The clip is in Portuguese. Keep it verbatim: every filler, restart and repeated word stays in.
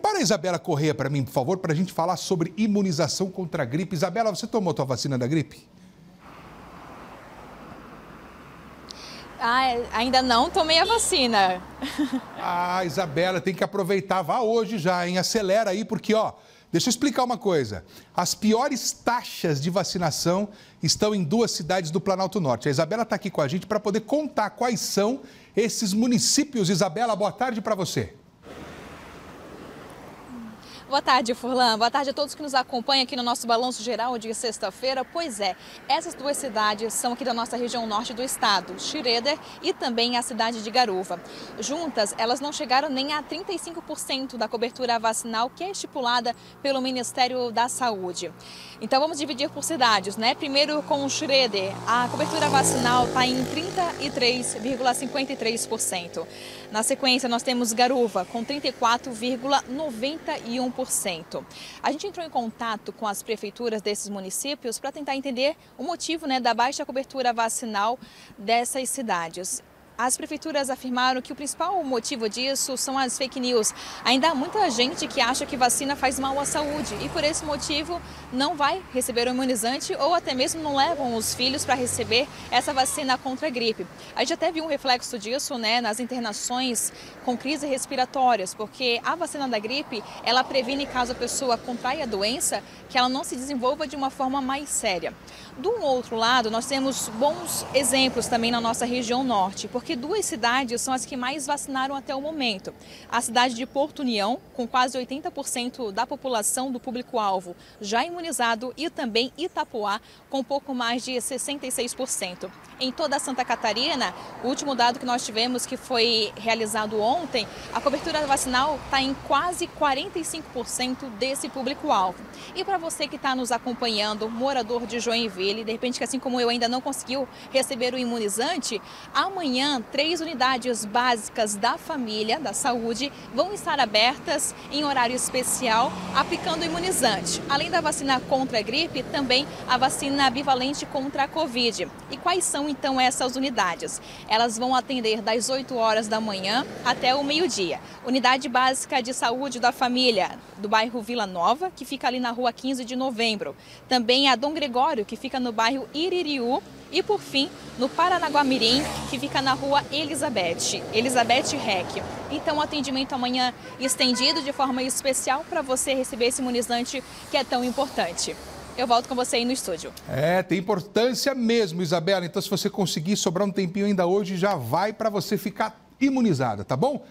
Prepara a Isabela Corrêa para mim, por favor, para a gente falar sobre imunização contra a gripe. Isabela, você tomou a tua vacina da gripe? Ah, ainda não tomei a vacina. Ah, Isabela, tem que aproveitar. Vá hoje já, hein? Acelera aí, porque, ó, deixa eu explicar uma coisa. As piores taxas de vacinação estão em duas cidades do Planalto Norte. A Isabela está aqui com a gente para poder contar quais são esses municípios. Isabela, boa tarde para você. Boa tarde, Furlan. Boa tarde a todos que nos acompanham aqui no nosso Balanço Geral de sexta-feira. Pois é, essas duas cidades são aqui da nossa região norte do estado, Schroeder e também a cidade de Garuva. Juntas, elas não chegaram nem a trinta e cinco por cento da cobertura vacinal que é estipulada pelo Ministério da Saúde. Então vamos dividir por cidades, né? Primeiro com Schroeder, a cobertura vacinal está em trinta e três vírgula cinquenta e três por cento. Na sequência, nós temos Garuva com trinta e quatro vírgula noventa e um por cento. A gente entrou em contato com as prefeituras desses municípios para tentar entender o motivo, né, da baixa cobertura vacinal dessas cidades. As prefeituras afirmaram que o principal motivo disso são as fake news. Ainda há muita gente que acha que vacina faz mal à saúde e por esse motivo não vai receber o imunizante ou até mesmo não levam os filhos para receber essa vacina contra a gripe. A gente até viu um reflexo disso, né, nas internações com crises respiratórias, porque a vacina da gripe, ela previne caso a pessoa contraia a doença, que ela não se desenvolva de uma forma mais séria. Do outro lado, nós temos bons exemplos também na nossa região norte, porque duas cidades são as que mais vacinaram até o momento. A cidade de Porto União, com quase oitenta por cento da população do público-alvo já imunizado, e também Itapoá, com pouco mais de sessenta e seis por cento. Em toda Santa Catarina, o último dado que nós tivemos, que foi realizado ontem, a cobertura vacinal está em quase quarenta e cinco por cento desse público-alvo. E para você que está nos acompanhando, morador de Joinville, de repente que assim como eu ainda não conseguiu receber o imunizante, amanhã três unidades básicas da família, da saúde, vão estar abertas em horário especial, aplicando o imunizante. Além da vacina contra a gripe, também a vacina bivalente contra a Covid. E quais são então essas unidades? Elas vão atender das oito horas da manhã até o meio-dia. Unidade básica de saúde da família do bairro Vila Nova, que fica ali na rua quinze de novembro. Também a Dom Gregório, que fica no bairro Iririú. E, por fim, no Paranaguamirim, que fica na rua Elizabeth, Elizabeth Rec. Então, o atendimento amanhã estendido de forma especial para você receber esse imunizante que é tão importante. Eu volto com você aí no estúdio. É, tem importância mesmo, Isabela. Então, se você conseguir sobrar um tempinho ainda hoje, já vai para você ficar imunizada, tá bom?